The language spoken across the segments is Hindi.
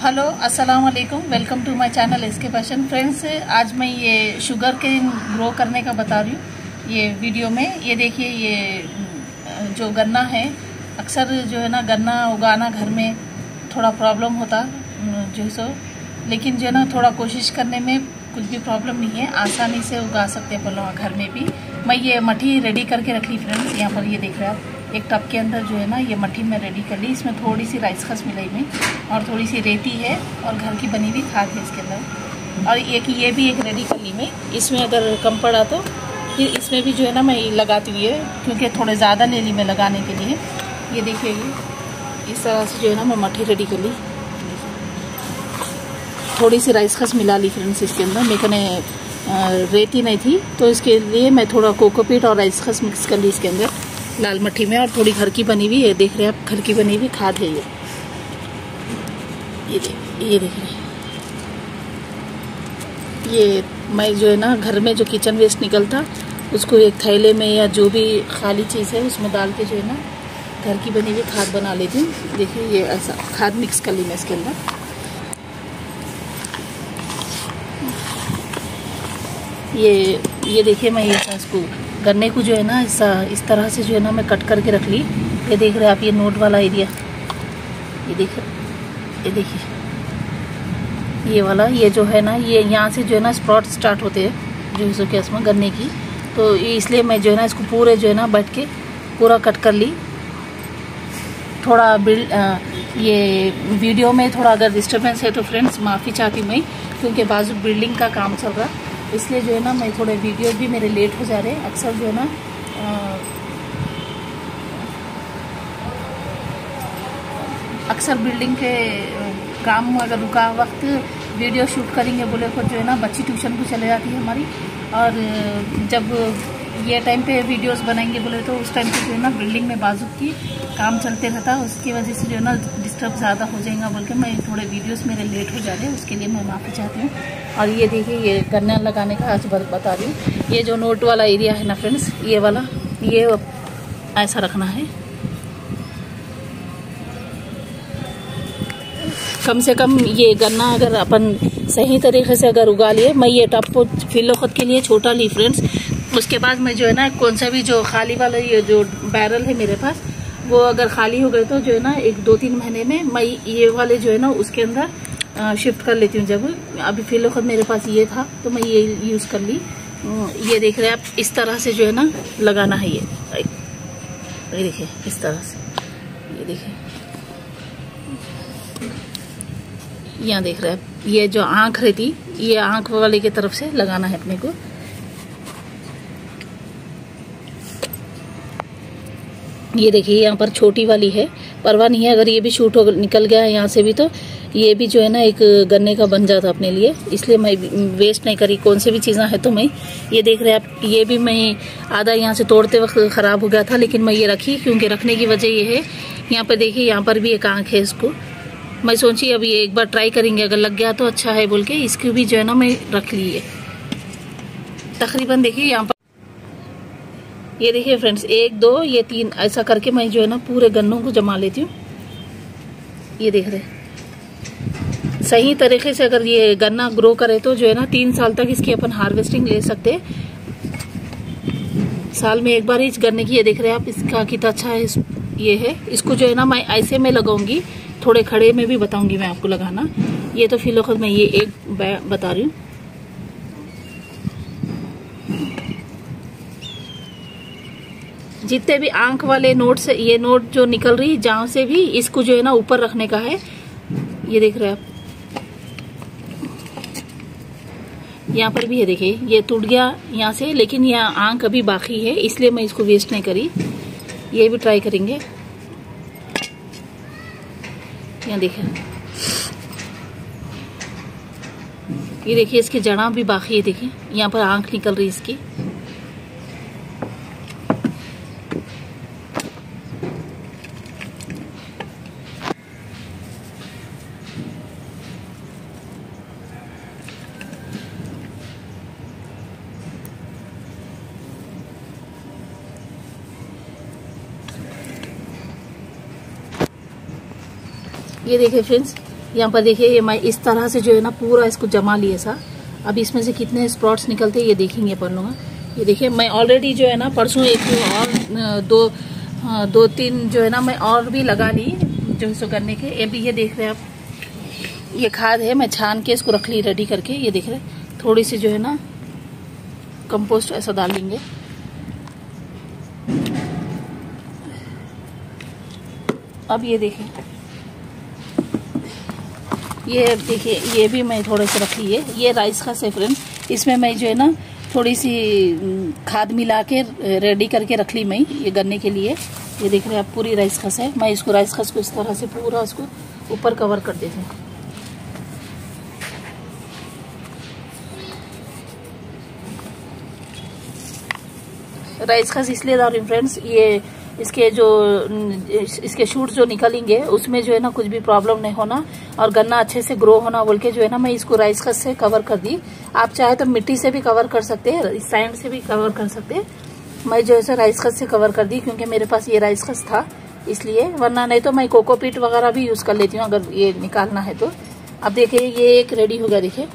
हेलो अस्सलाम वालेकुम, welcome to my channel SK Fashion. Friends, आज मैं ये शुगर केन ग्रो करने का बता रही हूँ ये वीडियो में। ये देखिए, ये जो गन्ना है, अक्सर जो है ना गन्ना उगाना घर में थोड़ा प्रॉब्लम होता जो सो, लेकिन जो है ना थोड़ा कोशिश करने में कुछ भी प्रॉब्लम नहीं है, आसानी से उगा सकते हैं लोग घर में भी। मैं ये मट्टी रेडी करके रख ली फ्रेंड्स। यहाँ पर ये देख रहे हैं आप, एक टब के अंदर जो है ना ये मट्टी में रेडी कर ली। इसमें थोड़ी सी राइस खस मिलाई में और थोड़ी सी रेती है और घर की बनी हुई खाद है इसके अंदर। और एक ये भी एक रेडी कर ली मैं। इसमें अगर कम पड़ा तो फिर इसमें भी जो है ना मैं लगाती हुई है, क्योंकि थोड़े ज़्यादा ले ली मैं लगाने के लिए। ये देखिए, ये इस तरह से जो है ना मैं मट्टी रेडी कर ली। थोड़ी सी राइस खस मिला ली फ्रेंड्स इसके अंदर। मेरे रेती नहीं थी तो इसके लिए मैं थोड़ा कोकोपीट और राइस खस मिक्स कर ली इसके अंदर लाल मट्टी में। और थोड़ी घर की बनी हुई है, देख रहे हैं आप, घर की बनी हुई खाद है ये देख रहे हैं। ये मैं जो है ना घर में जो किचन वेस्ट निकलता उसको एक थैले में या जो भी खाली चीज़ है उसमें डाल के जो है ना घर की बनी हुई खाद बना लेती हूँ। देखिए, ये ऐसा खाद मिक्स कर ली मैं इसके अंदर। ये देखिए, मैं ये इसको गन्ने को जो है ना इस तरह से जो है ना मैं कट करके रख ली। ये देख रहे हैं आप, ये नोट वाला एरिया, ये देखिए ये वाला, ये जो है ना ये यहाँ से जो है ना स्प्रॉट स्टार्ट होते हैं जो इसके इसमें गन्ने की। तो इसलिए मैं जो है ना इसको पूरे जो है ना बैठ के पूरा कट कर ली। थोड़ा ये वीडियो में थोड़ा अगर डिस्टर्बेंस है तो फ्रेंड्स माफ़ी चाहती हूँ मैं, क्योंकि बाजू बिल्डिंग का काम चल रहा, इसलिए जो है ना मैं थोड़े वीडियो भी मेरे लेट हो जा रहे हैं। अक्सर जो है ना अक्सर बिल्डिंग के काम अगर रुका वक्त वीडियो शूट करेंगे बोले तो जो है ना बच्ची ट्यूशन को चले जाती है हमारी, और जब ये टाइम पे वीडियोस बनाएंगे बोले तो उस टाइम पे जो है ना बिल्डिंग में बाजू की काम चलते रहता, उसकी वजह से जो है ना डिस्टर्ब ज़्यादा हो जाएगा बोल के मैं थोड़े वीडियोस मेरे लेट हो जा रहे हैं, उसके लिए मैं माफ़ी चाहती हूँ। और ये देखिए, ये गन्ना लगाने का आज बता रही हूँ। ये जो नोट वाला एरिया है ना फ्रेंड्स, ये वाला, ये ऐसा रखना है। कम से कम ये गन्ना अगर अपन सही तरीके से अगर उगा लिए, मैं ये टब को फिलोखत के लिए छोटा ली फ्रेंड्स। उसके बाद मैं जो है ना कौन सा भी जो खाली वाला ये जो बैरल है मेरे पास, वो अगर खाली हो गए तो जो है ना 1-2-3 महीने में मैं ये वाले जो है ना उसके अंदर शिफ्ट कर लेती हूँ। जब अभी फिलोखत मेरे पास ये था तो मैं ये यूज़ कर ली। ये देख रहे हैं आप, इस तरह से जो है ना लगाना है। ये देखिए इस तरह से, ये देखिए यहाँ देख रहे हैं आप, ये जो आँख रहती, ये आँख वाले की तरफ से लगाना है अपने को। ये देखिए यहाँ पर छोटी वाली है, परवाह नहीं है अगर ये भी शूट हो निकल गया यहाँ से भी, तो ये भी जो है ना एक गन्ने का बन जाता अपने लिए, इसलिए मैं वेस्ट नहीं करी। कौन सी भी चीज़ें हैं तो मैं ये देख रहे हैं आप, ये भी मैं आधा यहाँ से तोड़ते वक्त ख़राब हो गया था, लेकिन मैं ये रखी क्योंकि रखने की वजह ये है, यहाँ पर देखिए यहाँ पर भी एक आँख है, इसको मैं सोची अब ये एक बार ट्राई करेंगे, अगर लग गया तो अच्छा है बोल के इसकी भी जो है ना मैं रख ली है। तकरीबन देखिए यहाँ पर, ये देखिए फ्रेंड्स, 1 2 ये 3 ऐसा करके मैं जो है ना पूरे गन्नों को जमा लेती हूँ। ये देख रहे, सही तरीके से अगर ये गन्ना ग्रो करे तो जो है ना 3 साल तक इसकी अपन हार्वेस्टिंग ले सकते हैं। साल में एक बार ही इस गन्ने की, ये देख रहे हैं आप, इसका कितना अच्छा है ये है। इसको जो है ना मैं ऐसे में लगाऊंगी, थोड़े खड़े में भी बताऊंगी मैं आपको लगाना। ये तो फिलहाल मैं ये एक बता रही हूँ। जितने भी आंख वाले नोट से, ये नोट जो निकल रही जहां से भी, इसको जो है ना ऊपर रखने का है। ये देख रहे हैं आप, यहाँ पर भी है, देखिए ये टूट गया यहाँ से, लेकिन यह आंख अभी बाकी है, इसलिए मैं इसको वेस्ट नहीं करी। ये भी ट्राई करेंगे। यहाँ देखिए, ये देखिए इसकी जड़ा भी बाकी है, देखिए यहाँ पर आंख निकल रही इसकी। ये देखिए फ्रेंड्स, यहाँ पर देखिए ये मैं इस तरह से जो है ना पूरा इसको जमा लिए सा। अब इसमें से कितने स्प्रॉट्स निकलते हैं ये देखेंगे अपन लोग। ये देखिए मैं ऑलरेडी जो है ना परसों एक और दो तीन जो है ना मैं और भी लगा ली जो सो करने के। ये भी ये देख रहे हैं आप, ये खाद है मैं छान के इसको रख ली रेडी करके। ये देख रहे थोड़ी सी जो है ना कंपोस्ट ऐसा डाल लेंगे। अब ये देखिए, ये देखिए ये भी मैं थोड़े से रख लिए। ये राइस का है फ्रेंड, इसमें मैं जो है ना थोड़ी सी खाद मिला के रेडी करके रख ली मैं ये गन्ने के लिए। ये देख रहे हैं आप पूरी राइस खस है। मैं इसको राइस खस को इस तरह से पूरा उसको ऊपर कवर कर देती हूँ। राइस खस इसलिए डाल रही हूँ फ्रेंड्स, ये इसके शूट जो निकलेंगे उसमें जो है ना कुछ भी प्रॉब्लम नहीं होना और गन्ना अच्छे से ग्रो होना बोल के जो है ना मैं इसको राइस खस से कवर कर दी। आप चाहे तो मिट्टी से भी कवर कर सकते हैं, इस साइड से भी कवर कर सकते हैं। मैं जो है राइस खस से कवर कर दी क्योंकि मेरे पास ये राइस खस था इसलिए, वरना नहीं तो मैं कोकोपीट वगैरह भी यूज कर लेती हूँ अगर ये निकालना है तो। अब देखिए ये एक रेडी हो गया। देखिए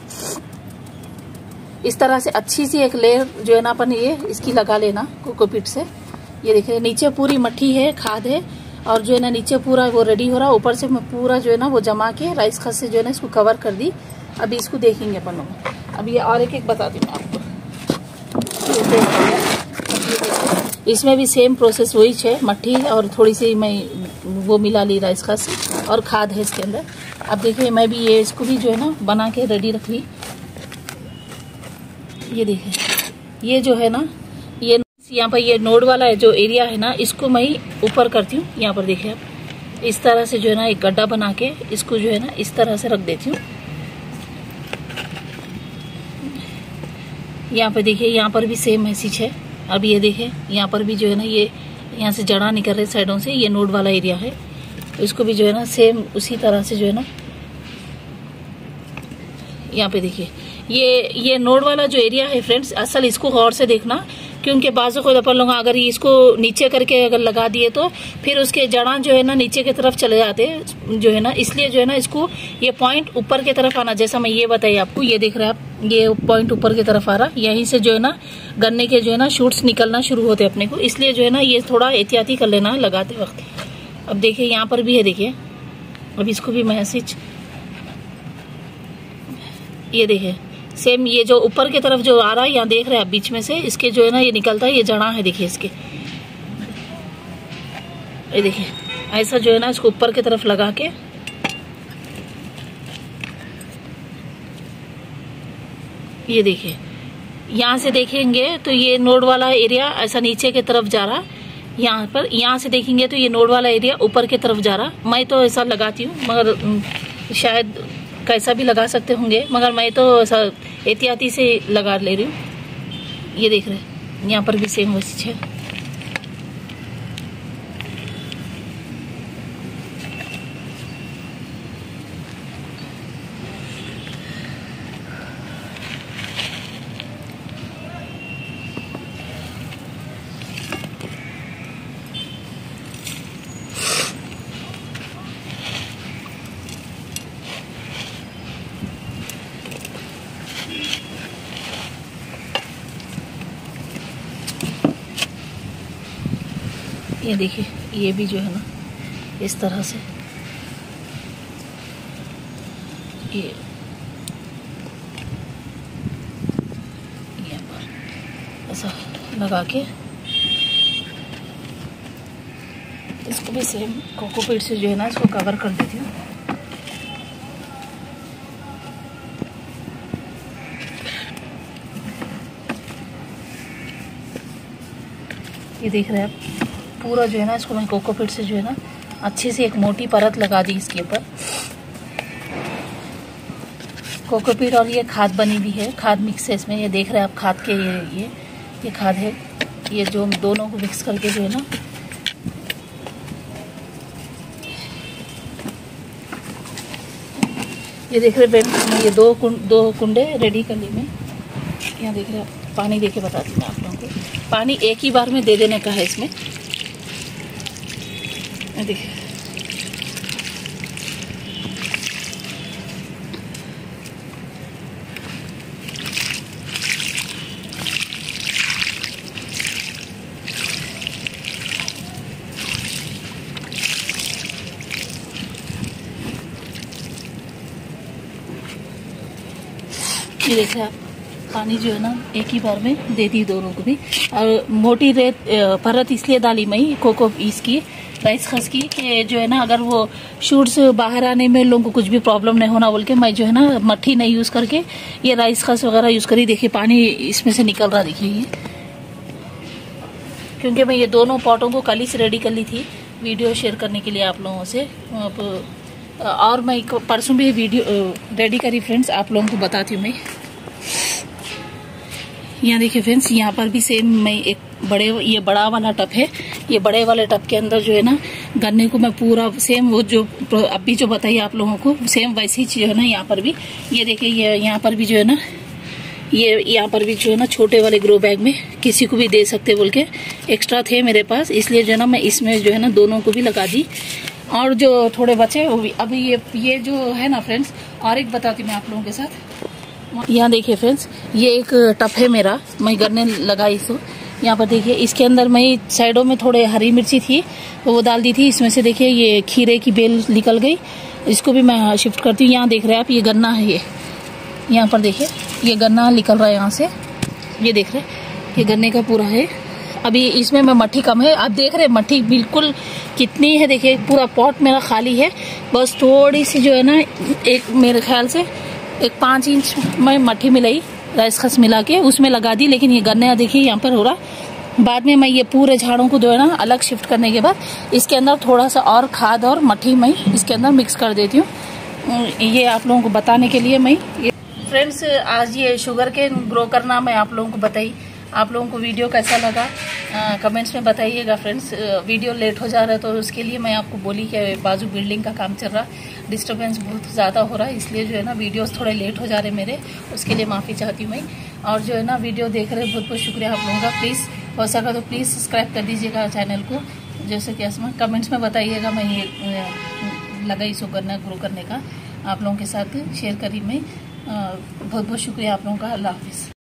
इस तरह से अच्छी सी एक लेयर जो है ना अपन ये इसकी लगा लेना कोकोपीट से। ये देखिए नीचे पूरी मट्टी है, खाद है और जो है ना नीचे पूरा वो रेडी हो रहा। ऊपर से मैं पूरा जो है ना वो जमा के राइस खस से जो है ना इसको कवर कर दी। अभी इसको देखेंगे अपन लोग। अब ये और एक बता दी मैं आपको। इसमें भी सेम प्रोसेस वही है, मट्टी और थोड़ी सी मैं वो मिला ली राइस खस और खाद है इसके अंदर। अब देखिए मैं भी ये इसको भी जो है ना बना के रेडी रख ली। ये देखिए ये जो है ना ये यहाँ पर ये नोड वाला है जो एरिया है ना इसको मैं ऊपर करती हूँ। यहाँ पर देखिए आप इस तरह से जो है ना एक गड्ढा बना के इसको जो है ना इस तरह से रख देती हूँ। यहाँ पर देखिए यहाँ पर भी सेम मैसेज है। अब ये देखिए यहाँ पर भी जो है ना ये यहाँ से जड़ा निकल रहे साइडों से, ये नोड वाला एरिया है तो इसको भी जो है ना सेम उसी तरह से जो है ना यहाँ पे देखिए ये नोड वाला जो एरिया है फ्रेंड्स, असल इसको गौर से देखना क्योंकि बाजू को अपन लोग अगर इसको नीचे करके अगर लगा दिए तो फिर उसके जड़ा जो है ना नीचे की तरफ चले जाते हैं जो है ना, इसलिए जो है ना इसको ये पॉइंट ऊपर की तरफ आना। जैसा मैं ये बताई आपको, ये देख रहे हैं आप ये पॉइंट ऊपर की तरफ आ रहा, यहीं से जो है ना गन्ने के जो है ना शूट्स निकलना शुरू होते अपने को, इसलिए जो है ना ये थोड़ा एहतियाती कर लेना लगाते वक्त। अब देखिए यहाँ पर भी है, देखिए अब इसको भी मैसेज ये देखिए सेम ये जो ऊपर की तरफ जो आ रहा है यहाँ देख रहे हैं आप बीच में से इसके जो है ना ये निकलता है, ये जड़ा है देखिए इसके। ये देखिए ऐसा जो है ना इसको ऊपर की तरफ लगा के ये देखिए यहाँ से देखेंगे तो ये नोड वाला एरिया ऐसा नीचे की तरफ जा रहा। यहाँ पर यहाँ से देखेंगे तो ये नोड वाला एरिया ऊपर की तरफ जा रहा। मैं तो ऐसा लगाती हूँ मगर शायद कैसा भी लगा सकते होंगे, मगर मैं तो ऐसा एहतियाती से लगा ले रही हूँ। ये देख रहे हैं यहाँ पर भी सेम वैसी है। ये देखिए ये भी जो है ना इस तरह से ये यहाँ पर ऐसा लगा के इसको भी सेम कोकोपीट से जो है ना इसको कवर कर देती हूँ। ये देख रहे हैं आप पूरा जो है ना इसको मैं कोकोपीट से जो है ना अच्छी सी एक मोटी परत लगा दी इसके ऊपर। कोकोपीट और ये खाद बनी भी है, खाद मिक्स है इसमें। ये देख रहे हैं आप खाद के ये खाद है, ये जो दोनों को मिक्स करके जो है ना ये देख रहे हैं ये दो कुंडे रेडी कर ली मैं। यहाँ देख रहे हैं आप पानी दे के बताती हूँ आप लोगों को। पानी एक ही बार में दे देने का है इसमें। देखिए ये देखिए आप, पानी जो है ना एक ही बार में दे दी दोनों को भी। और मोटी रेत परत इसलिए डाली मैं कोको इसकी राइस खस की कि जो है ना अगर वो शूट्स बाहर आने में लोगों को कुछ भी प्रॉब्लम नहीं होना बोल के मैं जो है ना मट्ठी नहीं यूज करके ये राइस खस वगैरह यूज करी। देखिए पानी इसमें से निकल रहा, देखिए ये, क्योंकि मैं ये दोनों पॉटों को कल ही से रेडी कर ली थी वीडियो शेयर करने के लिए आप लोगों से। और मैं परसों भी वीडियो रेडी करी फ्रेंड्स, आप लोगों को बताती हूँ मैं। यहाँ देखिए फ्रेंड्स, यहाँ पर भी सेम मैं एक ये बड़ा वाला टब है, ये बड़े वाले टब के अंदर जो है ना गन्ने को मैं पूरा सेम वो जो अभी जो बताइए आप लोगों को सेम वैसी चीज है ना यहाँ पर भी। ये देखिए ये यहाँ पर भी जो है ना ये यहाँ पर भी जो है ना छोटे वाले ग्रो बैग में किसी को भी दे सकते बोल के एक्स्ट्रा थे मेरे पास, इसलिए जो है ना मैं इसमें जो है ना दोनों को भी लगा दी। और जो थोड़े बचे वो भी अभी ये जो है ना फ्रेंड्स, और एक बताती मैं आप लोगों के साथ। यहाँ देखिए फ्रेंड्स, ये एक टब है मेरा, मैं गन्ने लगाई इसको। यहाँ पर देखिए इसके अंदर मैं साइडों में थोड़े हरी मिर्ची थी तो वो डाल दी थी, इसमें से देखिए ये खीरे की बेल निकल गई, इसको भी मैं शिफ्ट करती हूँ। यहाँ देख रहे हैं आप, ये गन्ना है, ये यहाँ पर देखिए ये गन्ना निकल रहा है यहाँ से, ये देख रहे ये गन्ने का पूरा है। अभी इसमें मैं मट्ठी कम है, आप देख रहे हैं मट्ठी बिल्कुल कितनी है, देखिए पूरा पॉट मेरा खाली है, बस थोड़ी सी जो है ना एक मेरे ख्याल से एक 5 इंच में मट्ठी मिलाई राइस खस मिला के उसमें लगा दी। लेकिन ये गन्ना देखिए यहाँ पर हो रहा। बाद में मैं ये पूरे झाड़ों को जो है ना अलग शिफ्ट करने के बाद इसके अंदर थोड़ा सा और खाद और मट्ठी मैं इसके अंदर मिक्स कर देती हूँ। ये आप लोगों को बताने के लिए मैं फ्रेंड्स आज ये शुगर केन ग्रो करना मैं आप लोगों को बताई। आप लोगों को वीडियो कैसा लगा कमेंट्स में बताइएगा फ्रेंड्स। वीडियो लेट हो जा रहा है तो उसके लिए मैं आपको बोली कि बाजू बिल्डिंग का काम चल रहा, डिस्टर्बेंस बहुत ज़्यादा हो रहा है, इसलिए जो है ना वीडियोस थोड़े लेट हो जा रहे मेरे, उसके लिए माफ़ी चाहती हूँ मैं। और जो है ना वीडियो देख रहे बहुत बहुत शुक्रिया आप लोगों का। प्लीज़ हो सका तो प्लीज़ सब्सक्राइब कर दीजिएगा चैनल को, जैसे कि इसमें कमेंट्स में बताइएगा। मैं ये लगाई सो करना ग्रो करने का आप लोगों के साथ शेयर करी मैं। बहुत बहुत शुक्रिया आप लोगों का। अल्लाह हाफिज़।